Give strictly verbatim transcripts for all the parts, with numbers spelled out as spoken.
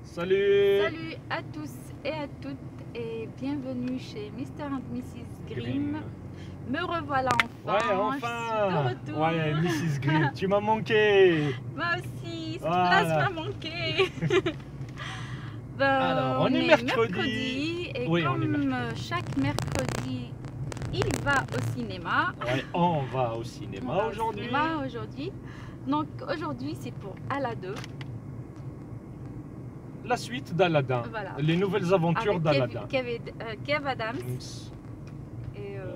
Salut. Salut à tous et à toutes et bienvenue chez mister and missus Grimm. Me revoilà enfin. Ouais, enfin. Je suis de retour. Ouais, missus Grimm, tu m'as manqué. Moi aussi, cette Voilà. place m'a manqué. Ben, Alors, on, on est est mercredi. mercredi et Oui, on est comme mercredi. chaque mercredi, il va au cinéma. Ouais, on va au On cinéma va au aujourd'hui. cinéma aujourd'hui. Donc aujourd'hui, c'est pour Aladdin. La suite d'Aladdin. Voilà. Les nouvelles aventures Avec d'Aladdin. Kev, Kev, euh, Kev Adams. Et euh,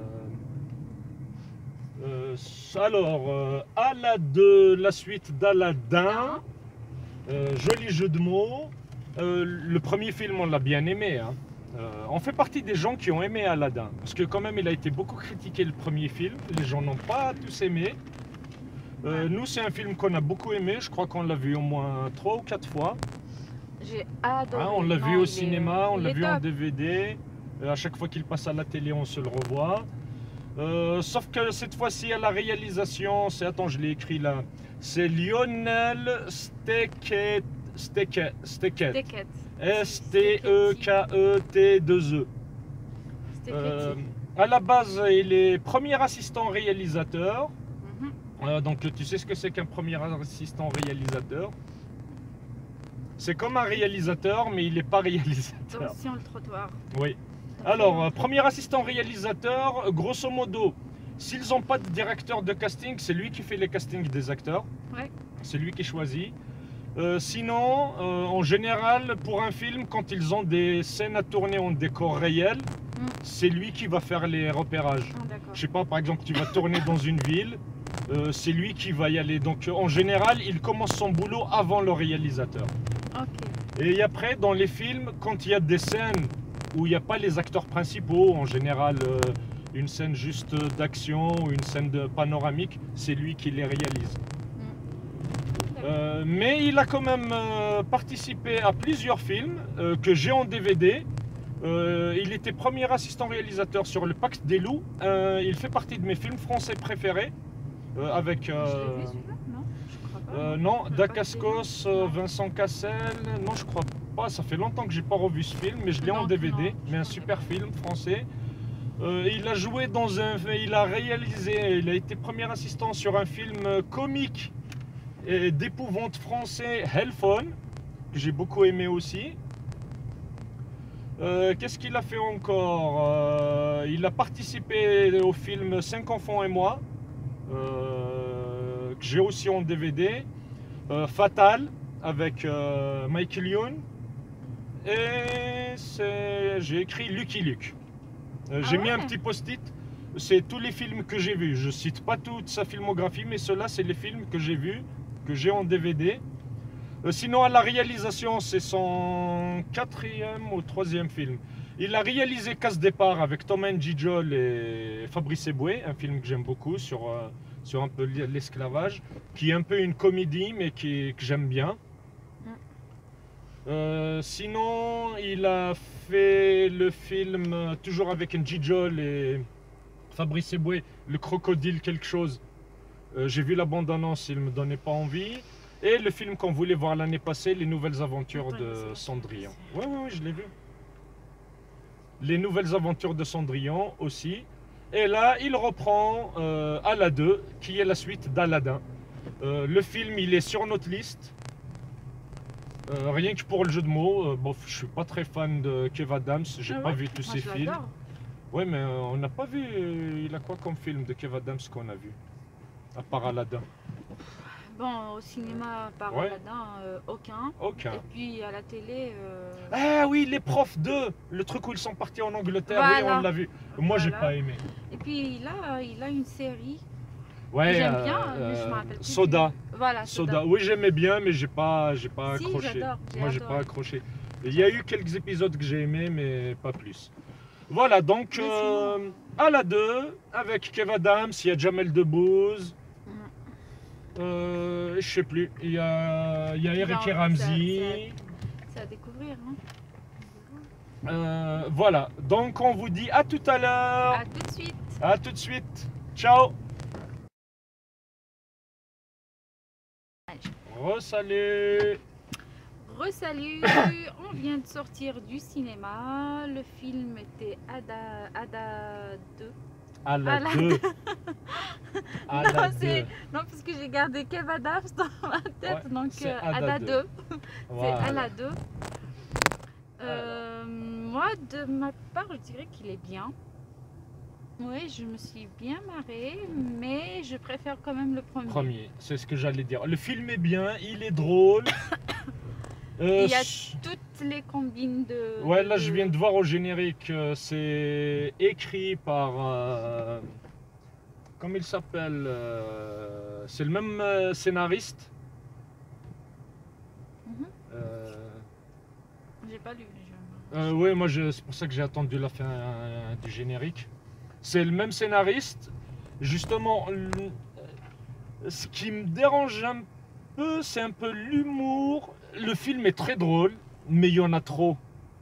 Euh, euh, alors, euh, Aladdin, la suite d'Aladdin. Euh, joli jeu de mots. Euh, le premier film, on l'a bien aimé. Hein. Euh, on fait partie des gens qui ont aimé Aladdin. Parce que quand même, il a été beaucoup critiqué le premier film. Les gens n'ont pas tous aimé. Euh, nous, c'est un film qu'on a beaucoup aimé. Je crois qu'on l'a vu au moins trois ou quatre fois. J'ai adoré. Hein, on l'a vu Non, au il cinéma, est- on il l'a est vu en top. D V D. Euh, à chaque fois qu'il passe à la télé, on se le revoit. Euh, sauf que cette fois-ci, à la réalisation, c'est, attends, je l'ai écrit là, c'est Lionel Steket, Steket, Steket, Steket. S T E K E T deux E. Euh, à la base, il est premier assistant réalisateur. Mhm. Euh, donc, tu sais ce que c'est qu'un premier assistant réalisateur? C'est comme un réalisateur, mais il n'est pas réalisateur. Donc, sur le trottoir. Oui. Alors, euh, premier assistant réalisateur, grosso modo, s'ils n'ont pas de directeur de casting, c'est lui qui fait les castings des acteurs. Ouais. C'est lui qui choisit. Euh, sinon, euh, en général, pour un film, quand ils ont des scènes à tourner en décor réel, Mm. c'est lui qui va faire les repérages. Ah, d'accord. Je sais pas, par exemple, tu vas tourner dans une ville, euh, c'est lui qui va y aller. Donc, en général, il commence son boulot avant le réalisateur. Ok. Et après, dans les films, quand il y a des scènes où il n'y a pas les acteurs principaux, en général, euh, une scène juste d'action ou une scène de panoramique, c'est lui qui les réalise. Mm. Euh, mais il a quand même euh, participé à plusieurs films euh, que j'ai en D V D. Euh, il était premier assistant réalisateur sur Le Pacte des loups. Euh, il fait partie de mes films français préférés. euh, avec... Je euh, l'ai vu celui-là? Non, je crois pas. Euh, non, Le Dacascos, Pacte des loups. euh, Vincent Cassel, non je crois pas, ça fait longtemps que j'ai pas revu ce film, mais je l'ai en Donc, D V D, non, je mais un connais super pas. film français. Euh, il a joué dans un, il a réalisé, il a été premier assistant sur un film comique et d'épouvante français, Hellphone, que j'ai beaucoup aimé aussi. Euh, Qu'est-ce qu'il a fait encore? Euh, Il a participé au film Cinq enfants et moi, euh, que j'ai aussi en D V D. Euh, Fatal avec euh, Michael Youn. Et j'ai écrit Lucky Luke. Euh, Ah j'ai mis un ouais. petit post-it. C'est tous les films que j'ai vus. Je cite pas toute sa filmographie, mais ceux-là, c'est les films que j'ai vus, que j'ai en D V D. Euh, sinon, à la réalisation, c'est son quatrième ou troisième film. Il a réalisé Casse Départ avec Tom Gijol et Fabrice Eboué, un film que j'aime beaucoup sur, euh, sur un peu l'esclavage, qui est un peu une comédie, mais qui, que j'aime bien. Mm. Euh, sinon, il a fait le film, euh, toujours avec Gijol et Fabrice Eboué, Le Crocodile quelque chose. Euh, j'ai vu la bande-annonce, il ne me donnait pas envie. Et le film qu'on voulait voir l'année passée, Les Nouvelles Aventures Attends, de laisse-moi Cendrillon. chercher. Oui, oui, oui, je l'ai vu. Les Nouvelles Aventures de Cendrillon aussi. Et là, il reprend euh, Aladdin, qui est la suite d'Aladdin. Euh, le film, il est sur notre liste. Euh, rien que pour le jeu de mots. Euh, bon, je suis pas très fan de Kev Adams, j'ai Ah pas ouais? vu tous Moi, ses je films. l'adore. Ouais, mais euh, on n'a pas vu. euh, il a quoi comme film de Kev Adams qu'on a vu? À part Aladdin. Bon, au cinéma, par Ouais. Aladdin, euh, aucun. Aucun. Et puis à la télé. euh, Ah oui, les profs deux, le truc où ils sont partis en Angleterre, oui, Voilà. on l'a vu. Moi, j'ai Voilà. pas aimé. Et puis là, il a une série. Ouais, J'aime euh, bien, mais je euh, me rappelle plus. Soda. Voilà, Soda. Oui, j'aimais bien, mais j'ai pas, j'ai pas Si, accroché. j'adore, j'ai Moi, j'ai adoré. pas accroché. Il y a eu quelques épisodes que j'ai aimés, mais pas plus. Voilà, donc Mais euh, sinon- Aladdin avec Kev Adams, il y a Jamel Debbouze. Mm. Euh, je sais plus. Il y a, il y a Eric Non, et Ramsey. C'est à découvrir, hein. Euh, voilà. Donc on vous dit à tout à l'heure. À tout de suite. À tout de suite. Ciao. Re-salut. Re-salut, on vient de sortir du cinéma. Le film était Ada, Ada deux. À la la deux. À non, la c'est- deux. non, parce que j'ai gardé Kev Adams dans ma tête, Ouais, donc c'est euh, Ada Ada deux. deux. Voilà. C'est Ada deux. Euh, moi, de ma part, je dirais qu'il est bien. Oui, je me suis bien marrée, mais je préfère quand même le premier. Premier, c'est ce que j'allais dire. Le film est bien, il est drôle. Euh, Il y a s- toutes les combines de. Ouais, de- là je viens de voir au générique, euh, c'est écrit par. euh, Comment il s'appelle euh, C'est le même euh, scénariste. Mhm. Euh, J'ai pas lu. je- euh, ouais, moi je- c'est pour ça que j'ai attendu la fin euh, du générique. C'est le même scénariste. Justement, le- ce qui me dérange un peu, c'est un peu l'humour. Le film est très drôle, mais il y en a trop.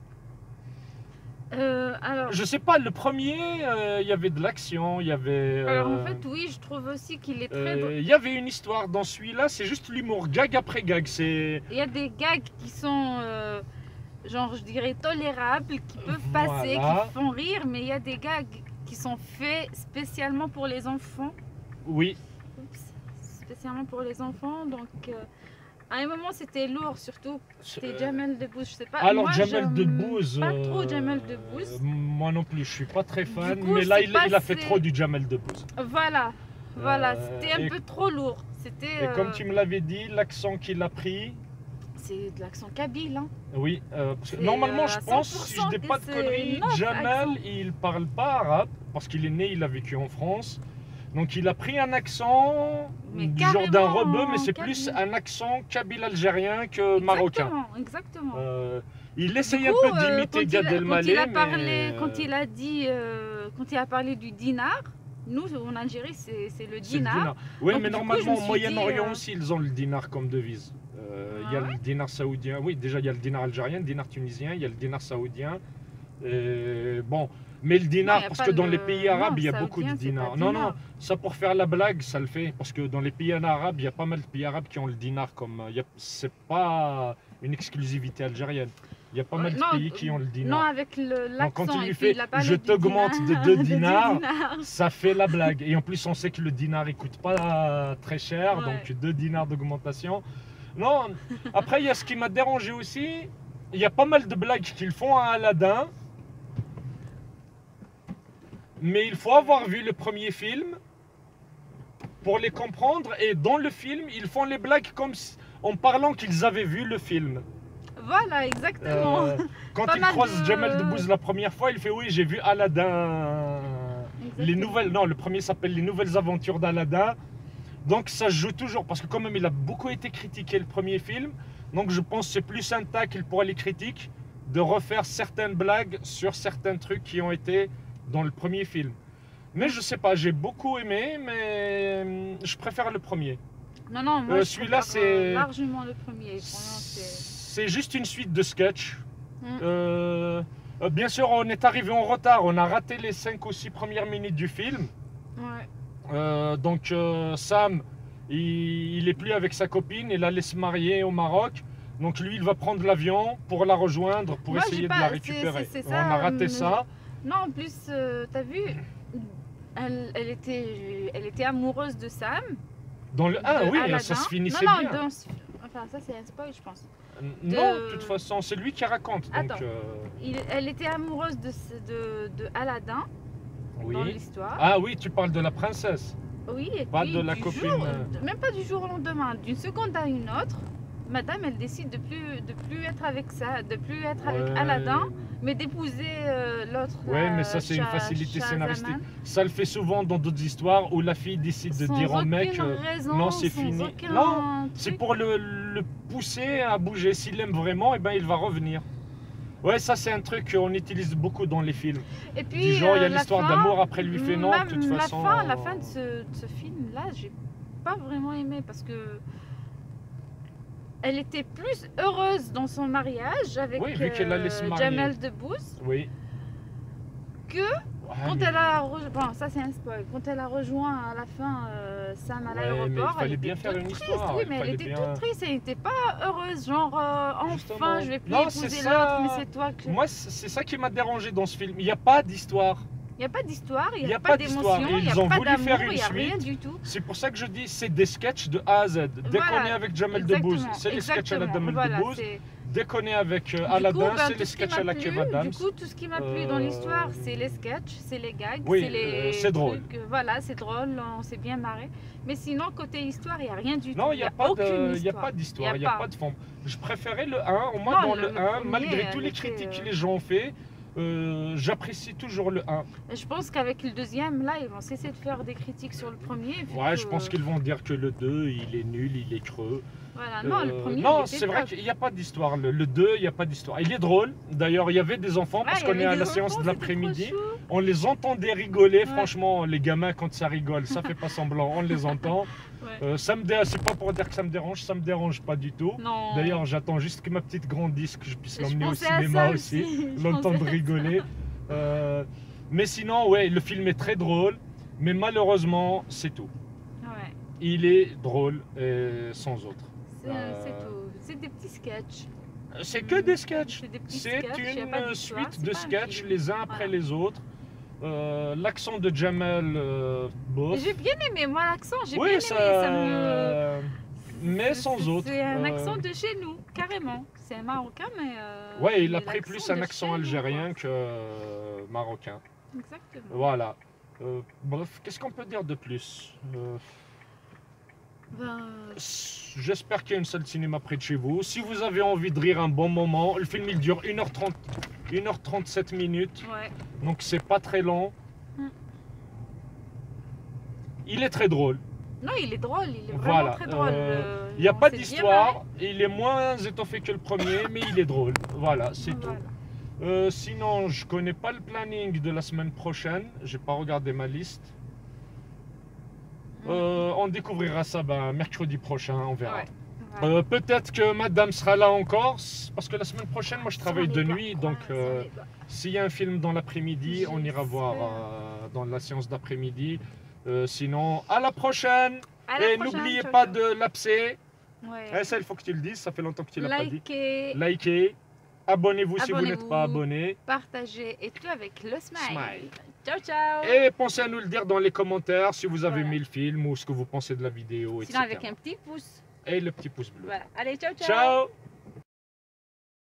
Euh, alors, Je sais pas, le premier, euh, il y avait de l'action, il y avait. alors, en euh, fait, oui, je trouve aussi qu'il est très. euh, drôle. il y avait une histoire dans celui-là, c'est juste l'humour, gag après gag. C'est. Il y a des gags qui sont, euh, genre, je dirais, tolérables, qui peuvent passer, Voilà. qui font rire, mais il y a des gags qui sont faits spécialement pour les enfants. Oui, Oups, spécialement pour les enfants, donc. euh, à un moment, c'était lourd, surtout. C'était Euh, Jamel Debbouze, je sais pas. alors moi, Jamel j'aime Debbouze. Pas trop euh, Jamel Debbouze. Moi non plus, je suis pas très fan, coup, mais là c'est il, il a fait passé- trop du Jamel Debbouze. Voilà, voilà, Euh, c'était un et- peu trop lourd. C'était. Et comme euh, tu me l'avais dit, l'accent qu'il a pris, C'est de l'accent kabyle, hein. oui, euh, parce que C'est, normalement euh, je à pense, si je cent dis pour pas de cent conneries, que c'est notre Jamel accent. il parle pas arabe, parce qu'il est né, il a vécu en France. Donc il a pris un accent Mais du genre d'un carrément rebeu, mais en c'est plus kabyle. un accent kabyle-algérien que marocain. Exactement, exactement. Euh, il Du essaye coup, un peu euh, d'imiter quand il Gad a- quand Elmaleh, il a mais... parlé, quand il a dit, euh, quand il a parlé du dinar, nous en Algérie c'est c'est le c'est le dinar. dinar. Oui, Donc, mais du coup, normalement je me au suis Moyen-Orient dit, euh, aussi, ils ont le dinar comme devise. Euh, Il y a Ah ouais le dinar saoudien. Oui, déjà il y a le dinar algérien, le dinar tunisien, il y a le dinar saoudien. Et bon, mais le Non, dinar, y a parce pas que dans le- les pays arabes, non, il y a beaucoup de saoudien, c'est dinars. pas Non, dinar. non, ça pour faire la blague, ça le fait. Parce que dans les pays arabes, il y a pas mal de pays arabes qui ont le dinar comme. il y a- C'est pas une exclusivité algérienne. Il y a pas mal de Non, pays qui ont le Non, dinar. avec le- Donc, quand l'accent. il et lui puis fait, il a parlé je du t'augmente de dinar, deux du dinars, dinar. ça fait la blague. Et en plus, on sait que le dinar il coûte pas très cher, Ouais. donc deux dinars d'augmentation. Non, après, il y a ce qui m'a dérangé aussi. Il y a pas mal de blagues qu'ils font à Aladdin. Mais il faut avoir vu le premier film pour les comprendre. Et dans le film, ils font les blagues comme si- en parlant qu'ils avaient vu le film. Voilà, exactement. Euh, quand Pas il mal croise de- Jamel Debbouze la première fois, il fait oui, j'ai vu Aladdin. Les Exactement. nouvelles, non, le premier s'appelle Les Nouvelles Aventures d'Aladdin. Donc ça se joue toujours parce que quand même il a beaucoup été critiqué le premier film. Donc je pense que c'est plus un tacle pour les critiques de refaire certaines blagues sur certains trucs qui ont été dans le premier film. Mais je sais pas, j'ai beaucoup aimé, mais hum, je préfère le premier. Non, non, moi Euh, je celui-là, préfère, c'est- euh, largement le premier. Vraiment, c'est. C'est juste une suite de sketchs. Mm. Euh, euh, bien sûr, on est arrivé en retard, on a raté les cinq ou six premières minutes du film. Ouais. Euh, donc euh, Sam, il, il est plus avec sa copine, il allait se marier au Maroc. Donc lui, il va prendre l'avion pour la rejoindre, pour Moi, essayer j'ai de pas- la c'est- récupérer. c'est- c'est On ça, a raté euh, ça. Non, en plus, euh, t'as vu, elle, elle, était, elle était amoureuse de Sam. Dans le ah de oui, Aladdin. ça se finissait non, non, bien. dans ce- enfin, ça c'est un spoil, je pense. Non, de- de toute façon, c'est lui qui raconte. Donc, Attends. euh, Il- elle était amoureuse de, ce- de, de Aladdin dans oui. l'histoire. Ah oui, tu parles de la princesse. Oui, et Pas puis de la du copine, jour- euh. même pas du jour au lendemain, d'une seconde à une autre, madame elle décide de plus, de plus être avec ça, de plus être avec Ouais. Aladdin, mais d'épouser euh, l'autre. Ouais, là, mais ça, c'est une Shah- facilité Shahzaman. scénaristique. Ça le fait souvent dans d'autres histoires où la fille décide de Sans dire au aucune mec euh, raison, non, c'est sans fini. aucun Non, c'est truc. pour le, le pousser à bouger. S'il aime vraiment, et ben il va revenir. Ouais, ça c'est un truc qu'on utilise beaucoup dans les films. Et puis, Du genre, il y a euh, la l'histoire fin, d'amour, après lui fait non, de même toute la façon. Fin, la fin de ce, de ce film-là, j'ai pas vraiment aimé parce que elle était plus heureuse dans son mariage avec Oui, vu qu'elle allait se euh, marier. Jamel Debbouze Oui, que Ouais, Quand mais- elle a rejoint, bon ça c'est un spoil, quand elle a rejoint à la fin euh, Sam à Ouais, mais il l'aéroport, fallait elle bien était faire toute une triste, histoire, oui il mais elle fallait était bien- toute triste, elle n'était pas heureuse, genre euh, enfin Justement. je vais plus Non, c'est épouser ça. l'autre, mais c'est toi que... Moi, c'est c'est ça qui m'a dérangé dans ce film. Il n'y a pas d'histoire. Il n'y a pas d'histoire, il Il n'y y a, a pas pas d'histoire. d'émotion, il n'y Ils a ont pas voulu faire d'amour, une il n'y a rien suite. du tout. C'est pour ça que je dis, c'est des sketchs de A à Z. Dès Voilà, qu'on est avec Jamel Exactement, Debbouze, c'est les sketchs à la exactement, Jamel voilà, Debbouze. c'est- Dès qu'on est avec euh, Du Aladdin, coup, ben, c'est tout les ce qui sketchs m'a à la plu- Kev Adams. Du coup, tout ce qui m'a plu dans Euh, l'histoire, c'est les sketchs, c'est les gags, Oui, c'est les euh, c'est drôle. trucs, euh, voilà, c'est drôle, on s'est bien marré. Mais sinon, côté histoire, il n'y a rien du Non, tout. il n'y a, pas aucune de- il y a histoire. pas d'histoire, Il il y n'y a a pas. pas de fond. Je préférais le un. Au moins, Non, dans le- le, le un, premier, malgré elle tous les était, critiques euh, que les gens ont fait, euh, j'apprécie toujours le un. Je pense qu'avec le deuxième, là, ils vont cesser de faire des critiques sur le premier. vu Ouais, que- je pense qu'ils vont dire que le deux, il est nul, il est creux. Voilà, non, le Euh, premier. non, il était c'est vrai top. qu'il n'y a pas d'histoire. Le, le deux, il n'y a pas d'histoire. Il est drôle. D'ailleurs, il y avait des enfants, Ouais, parce il y qu'on est avait à des la enfants, séance de c'était l'après-midi. trop chou. On les entendait rigoler. Ouais. Franchement, les gamins, quand ça rigole, ça fait pas semblant. On les entend. Ouais. Euh, ça me dé... C'est pas pour dire que ça me dérange, ça me dérange pas du tout. Non. D'ailleurs, j'attends juste que ma petite grandisse, que je puisse Je l'emmener au pensais à cinéma ça aussi, Je l'entendre pensais à rigoler. Euh, mais sinon, ouais, le film est très drôle, mais malheureusement, c'est tout. ça. Ouais, Il est drôle et sans autre. c'est Euh, c'est tout. C'est des petits sketchs. C'est que des sketchs. C'est des petits C'est sketchs, y a une pas euh, d'histoire, suite c'est de pas un sketchs, film. les uns après Voilà. les autres. Euh, L'accent de Jamel, euh, bof. J'ai bien aimé, moi, l'accent, j'ai Oui, bien ça. aimé. Ça me... Mais C'est- sans c'est- autre. C'est un Euh, accent de chez nous, carrément. C'est un marocain, mais. euh, Ouais, il a mais pris l'accent plus un de accent chez nous, algérien quoi. que euh, marocain. Exactement. Voilà. Euh, bref, qu'est-ce qu'on peut dire de plus Euh, Ben, J'espère qu'il y a une salle de cinéma près de chez vous. Si vous avez envie de rire un bon moment, le film il dure une heure trente, une heure trente-sept minutes, ouais. donc c'est pas très long. Hmm. Il est très drôle. Non, il est drôle, il est vraiment Voilà, très drôle. euh, euh, Il n'y a on pas s'est bien d'histoire, il est moins étoffé que le premier, mais il est drôle. Voilà, c'est marré. tout. Voilà. Euh, sinon, je connais pas le planning de la semaine prochaine. J'ai pas regardé ma liste. Euh, on découvrira ça ben, mercredi prochain, on verra. Ouais. Voilà. Euh, Peut-être que madame sera là encore, parce que la semaine prochaine, moi je travaille Sur de les bas. nuit, donc Ouais, euh, sur les bas. s'il y a un film dans l'après-midi, on ira voir J'espère. euh, dans la séance d'après-midi. Euh, sinon, à la prochaine. À la Et prochaine, n'oubliez ciao, pas ciao. de l'abcer. Ouais. Eh, ça, il faut que tu le dises, ça fait longtemps que tu l'as pas dit. Likez, Likez, abonnez-vous si vous Abonnez-vous. n'êtes pas abonné. partagez et tout avec le smile. Smile. Ciao, ciao. Et pensez à nous le dire dans les commentaires si vous avez Voilà. aimé le film ou ce que vous pensez de la vidéo, Sinon, et cetera. avec un petit pouce. Et le petit pouce bleu. Voilà. Allez, ciao, ciao. Ciao.